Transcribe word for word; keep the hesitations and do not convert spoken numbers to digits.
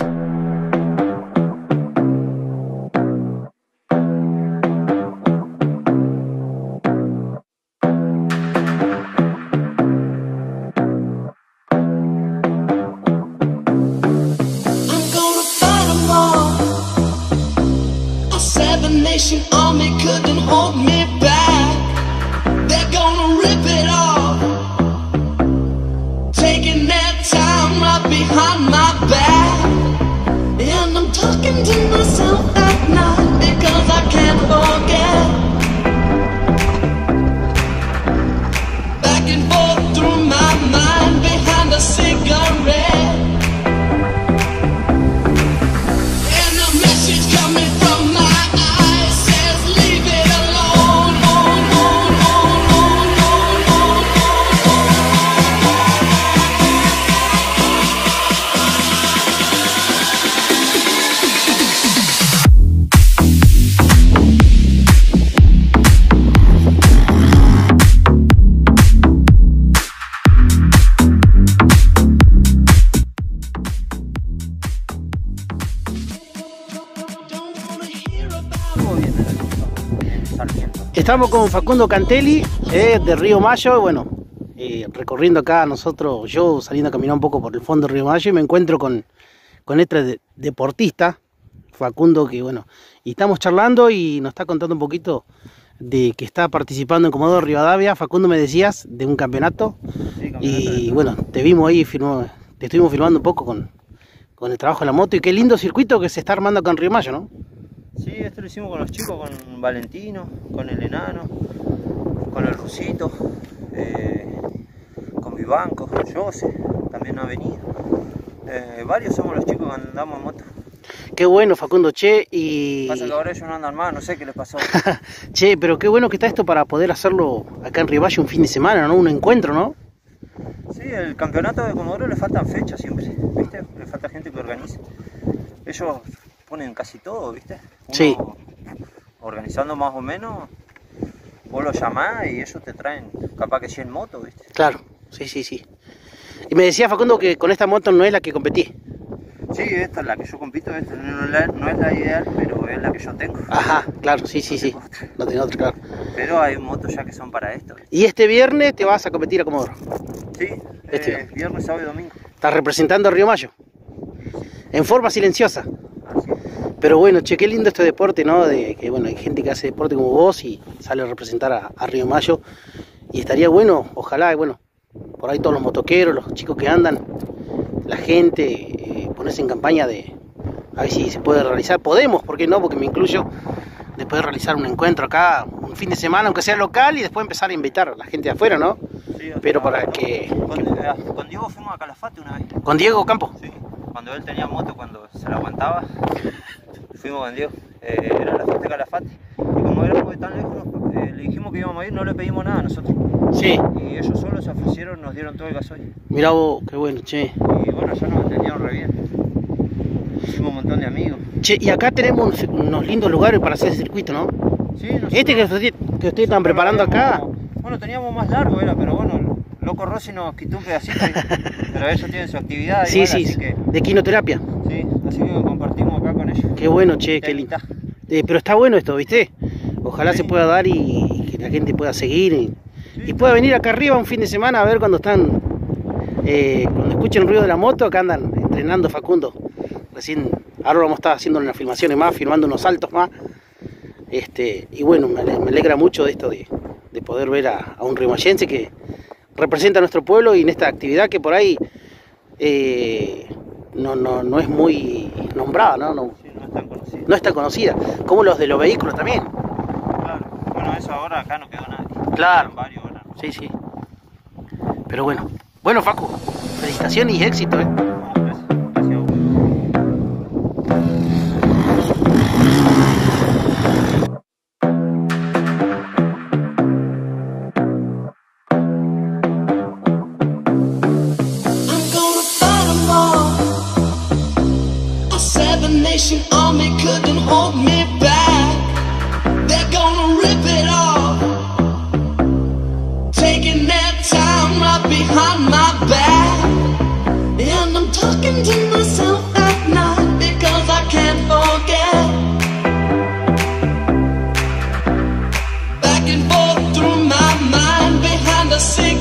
Nation army couldn't hold me back. They're gonna rip it off, taking their time right behind my back. And I'm talking to myself at night because I can't forget. Back and forth through my mind behind a cigarette. And a message coming from my Estamos con Facundo Cantelli, eh, de Río Mayo. Bueno, eh, recorriendo acá nosotros, yo saliendo a caminar un poco por el fondo de Río Mayo, y me encuentro con, con este de, deportista, Facundo, que bueno, y estamos charlando y nos está contando un poquito de que está participando en Comodoro Rivadavia. Facundo, me decías, de un campeonato, sí, campeonato y bueno, te vimos ahí, firmó, te estuvimos filmando un poco con, con el trabajo de la moto, y qué lindo circuito que se está armando acá en Río Mayo, ¿no? Sí, esto lo hicimos con los chicos, con Valentino, con el Enano, con el Rusito, eh, con Vivanco, con Jose, también ha venido. Eh, varios somos los chicos que andamos en moto. Qué bueno, Facundo, che, y... Pasa que ahora ellos no andan más, no sé qué les pasó. Che, pero qué bueno que está esto para poder hacerlo acá en Río Mayo un fin de semana, ¿no? Un encuentro, ¿no? Sí, el campeonato de Comodoro le faltan fechas siempre, ¿viste? Le falta gente que organice. Ellos ponen casi todo, ¿viste? Uno, sí. Organizando más o menos, vos los llamás y ellos te traen capaz que cien motos, ¿viste? Claro, sí, sí, sí. Y me decía Facundo que con esta moto no es la que competí. Sí, esta es la que yo compito, esta no es la, no es la ideal, pero es la que yo tengo. Ajá, claro, sí, sí, no sí. No tengo otra, claro. Pero hay motos ya que son para esto, ¿viste? ¿Y este viernes te vas a competir a Comodoro? Sí, este eh, viernes, sábado y domingo. Estás representando a Río Mayo, en forma silenciosa. Así es. Pero bueno, che, qué lindo este deporte, ¿no? De que bueno, hay gente que hace deporte como vos y sale a representar a, a Río Mayo. Y estaría bueno, ojalá, bueno, por ahí todos los motoqueros, los chicos que andan, la gente, eh, ponerse en campaña de a ver si se puede realizar. Podemos, ¿por qué no? Porque me incluyo, de poder realizar un encuentro acá, un fin de semana, aunque sea local, y después empezar a invitar a la gente de afuera, ¿no? Sí, pero para que... Con, que... Eh, con Diego fuimos a Calafate una vez. ¿Con Diego Campo? Sí, cuando él tenía moto, cuando se la aguantaba, fuimos con Diego. Eh, era la fiesta de Calafate. Y como éramos de tan lejos, eh, le dijimos que íbamos a ir, no le pedimos nada a nosotros. Sí. Y ellos solos se ofrecieron, nos dieron todo el gasoil. Mirá vos, qué bueno, che. Y bueno, ya nos entendieron re bien. Hicimos un montón de amigos. Che, y acá tenemos unos lindos lugares para hacer el circuito, ¿no? Sí, nosotros, Este que ustedes que usted están preparando acá. Bueno, teníamos más largo, era, pero bueno, Loco Rossi nos quitó un pedacito. Pero ellos tienen su actividad. Sí, igual, sí, así que, de quinoterapia. sí, así que compartimos acá con ellos. Qué bueno, che, qué lindo. Eh, pero está bueno esto, ¿viste? Ojalá sí. se pueda dar y que la gente pueda seguir y, sí, y pueda venir acá arriba un fin de semana a ver cuando están, eh, cuando escuchen el ruido de la moto. Acá andan entrenando Facundo. Recién, ahora vamos a estar haciendo unas filmaciones más, filmando unos saltos más. Este, y bueno, me alegra mucho de esto de, de poder ver a, a un rimayense que representa a nuestro pueblo y en esta actividad que por ahí eh, no, no, no es muy nombrada, ¿no? No, sí, no es tan conocida. No es tan conocida, como los de los vehículos también. Claro, bueno, eso ahora acá no quedó nadie. Claro, varios, ¿verdad? Sí, sí. Pero bueno, bueno Facu, felicitaciones y éxito, ¿eh? Nation army couldn't hold me back. They're gonna rip it off, taking their time right behind my back. And I'm talking to myself at night. sing